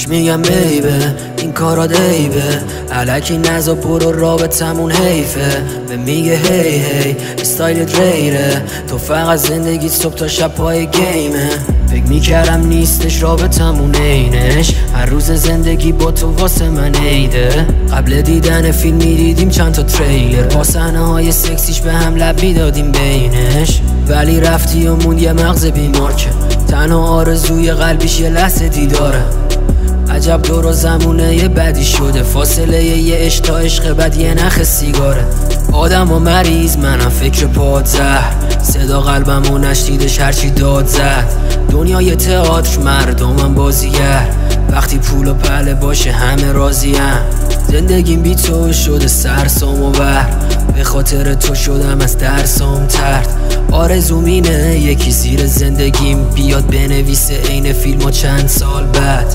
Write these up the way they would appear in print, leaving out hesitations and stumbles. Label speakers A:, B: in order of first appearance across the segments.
A: بهش میگم بیبه این کارا دیبه، الکی نزا برو رابطمون حیفه. به میگه هی هی استایل دریره، تو فقط زندگیت صبح تا شب پای گیمه. فکر میکردم نیستش رابطمون اینش، هر روز زندگی با تو واسه من عیده. قبل دیدن فیلم میدیدیم چند تا تریلر، با صحنه های سکسیش به هم لب میدادیم بینش. ولی رفتی و موند یه مغز بیمار که تنها آرزوی قلبیش یه لحظه دیداره. عجب دور و زمونه یه بدی شده، فاصله یه عشق تا عشق بعد یه نخ سیگاره. آدم و مریض منم فکر پادزهر، صدا قلبمو نشنیدش هرچی داد زد. دنیای تئاتر مردمم بازیگر، وقتی پول و پله باشه همه راضیم. زندگیم بی تو شده سرسام و بر، به خاطر تو شدم از درسام ترد. آرزوم اینه یکی زیر زندگیم بیاد بنویسه عین فیلم و چند سال بعد.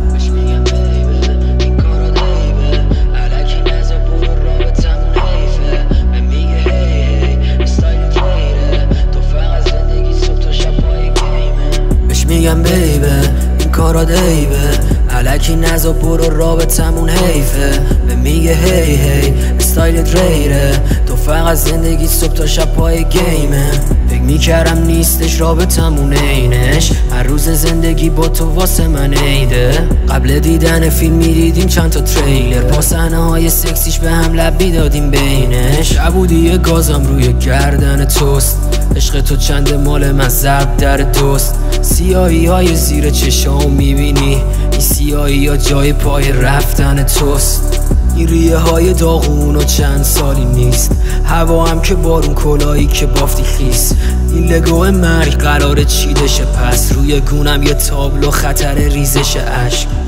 A: میگم بیبه این کارا دیبه، الکی نزا برو رابطمون حیفه. به میگه هی هی استایل دریره، تو فقط زندگی صبح تا شب پای گیمه. فکر میکردم نیستش رابطمون اینش، هر روز زندگی با تو واسه من عیده. قبل دیدن فیلم میدیدیم چند تا تریلر، با صحنه های سکسیش به هم لب میدادیم بینش. شبودی گازم روی گردن توست، عشق تو چند مال من ضرب در دوست. سیاهی های زیر چشام میبینی، این سیاهی ها جای پای رفتن توست. این ریه های داغون و چند سالی نیست، هوا هم که بارون کلاهی که بافتی خیس. این لگو مرگ قرار چیدشه، پس روی گونم یه تابلو خطر ریزش اشک.